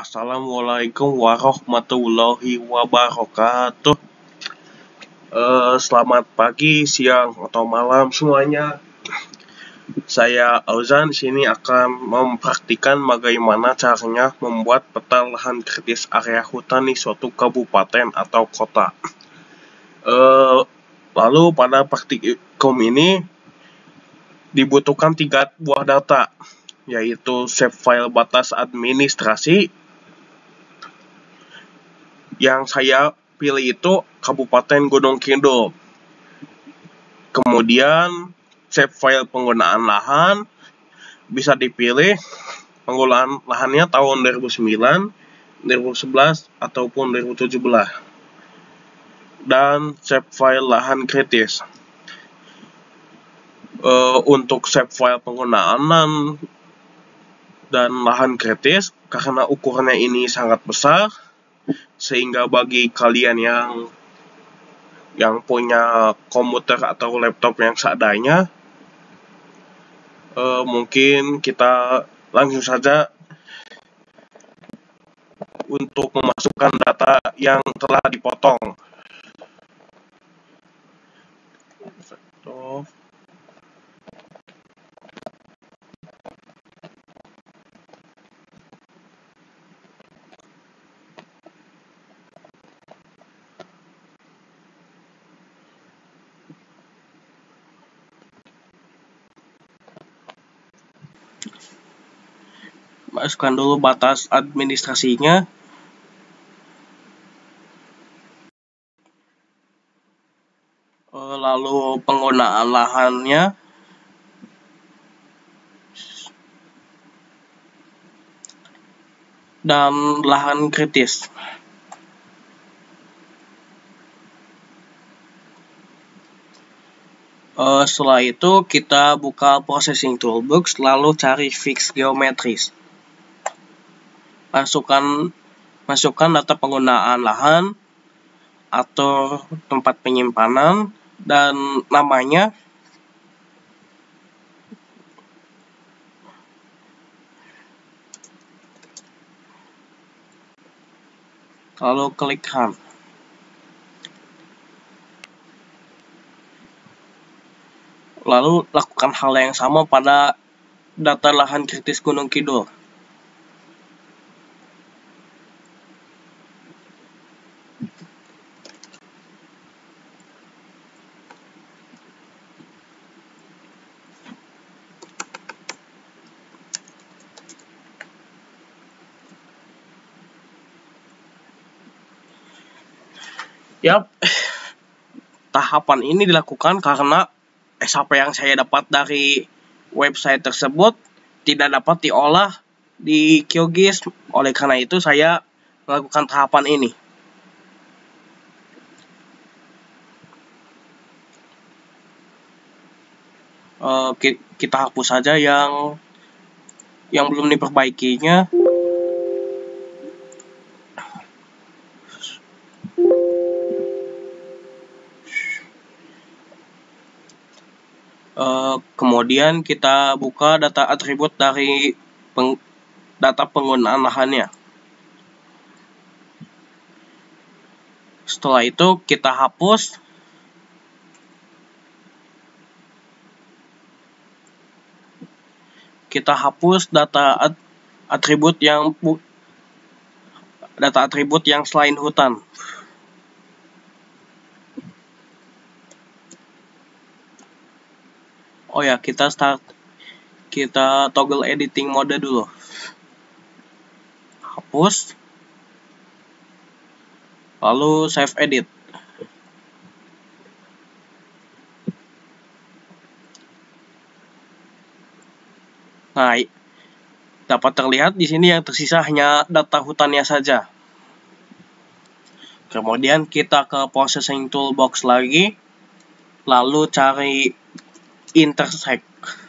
Assalamualaikum warahmatullahi wabarakatuh. Selamat pagi, siang, atau malam semuanya. Saya Auzan sini akan mempraktikkan bagaimana caranya membuat peta lahan kritis area hutan di suatu kabupaten atau kota. Lalu pada praktikum ini dibutuhkan 3 buah data, yaitu shapefile batas administrasi. Yang saya pilih itu Kabupaten Gunung Kidul. Kemudian shapefile penggunaan lahan bisa dipilih penggunaan lahannya tahun 2009, 2011 ataupun 2017. Dan shapefile lahan kritis. Untuk shapefile penggunaan dan lahan kritis, karena ukurannya ini sangat besar, sehingga bagi kalian yang punya komputer atau laptop yang seadanya, mungkin kita langsung saja untuk memasukkan data yang telah dipotong. Masukkan dulu batas administrasinya. Lalu penggunaan lahannya. Dan lahan kritis. Setelah itu kita buka Processing Toolbox, lalu cari Fix Geometries. Masukkan data penggunaan lahan, atur tempat penyimpanan, dan namanya. Lalu klik Run. Lalu lakukan hal yang sama pada data lahan kritis Gunung Kidul. Tahapan ini dilakukan karena SHP yang saya dapat dari website tersebut tidak dapat diolah di QGIS. Oleh karena itu saya melakukan tahapan ini. Kita hapus saja yang belum diperbaikinya. Kemudian kita buka data atribut dari data penggunaan lahannya. Setelah itu kita hapus. Data atribut yang selain hutan. Oh ya, kita toggle editing mode dulu. Hapus. Lalu save edit. Nah, dapat terlihat di sini yang tersisa hanya data hutannya saja. Kemudian kita ke Processing Toolbox lagi, lalu cari Intersect.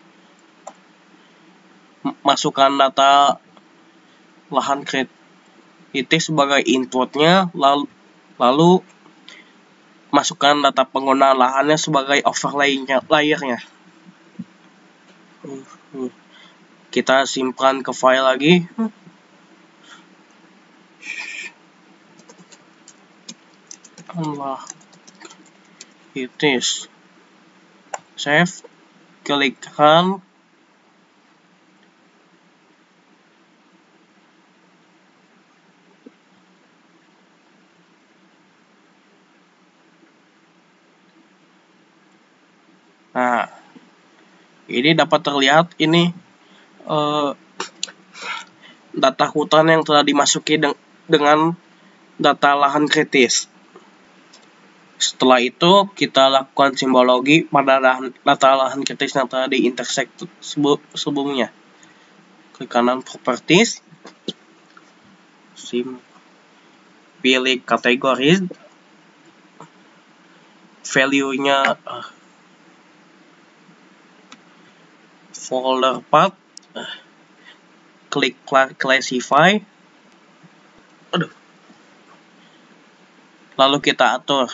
Masukkan data lahan kritis sebagai inputnya, lalu masukkan data penggunaan lahannya sebagai overlay-layernya. Kita simpan ke file lagi. Allah, kritis. Save, klikkan. Nah, ini dapat terlihat ini data hutan yang telah dimasuki dengan data lahan kritis. Setelah itu kita lakukan simbologi pada data lahan kritis yang telah diintersect sebelumnya. Klik kanan properties, pilih kategori, value-nya folder path, klik classify, lalu kita atur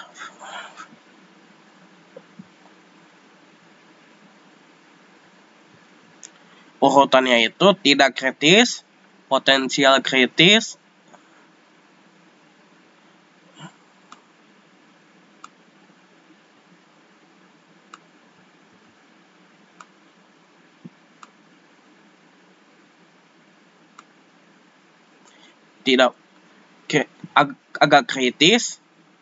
urutannya itu tidak kritis, potensial kritis, tidak agak kritis,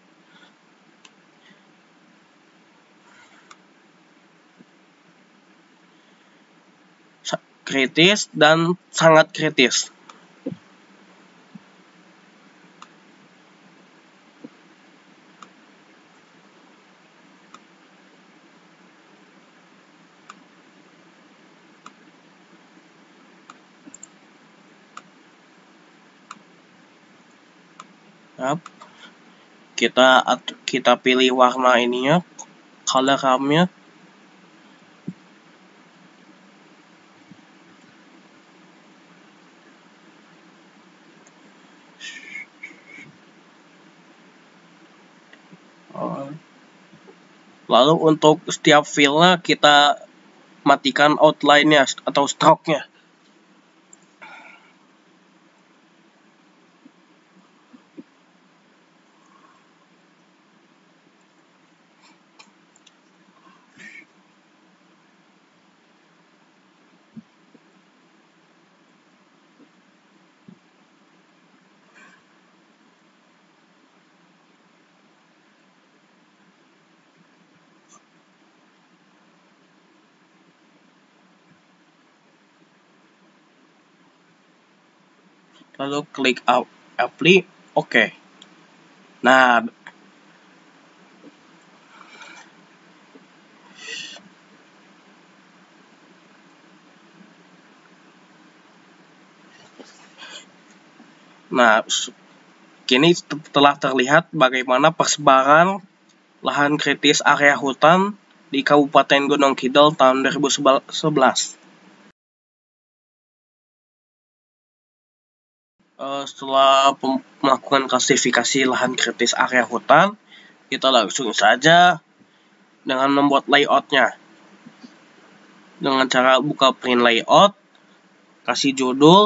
kritis, dan sangat kritis. Kita pilih warna ininya, color RAM-nya. Lalu untuk setiap file-nya kita matikan outline-nya atau stroke-nya. Lalu klik apply, oke. Nah, kini telah terlihat bagaimana persebaran lahan kritis area hutan di Kabupaten Gunung Kidul tahun 2011. Setelah melakukan klasifikasi lahan kritis area hutan, kita langsung saja dengan membuat layout-nya. Dengan cara buka print layout, kasih judul,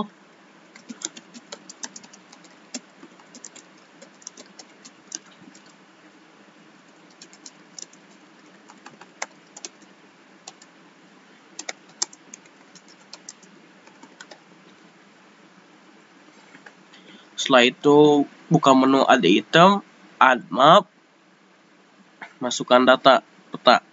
setelah itu buka menu add item, add map, masukkan data peta.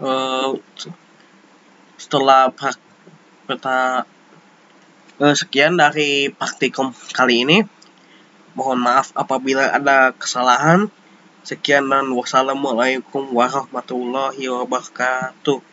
Setelah sekian dari praktikum kali ini. Mohon maaf apabila ada kesalahan. Sekian dan wassalamualaikum warahmatullahi wabarakatuh.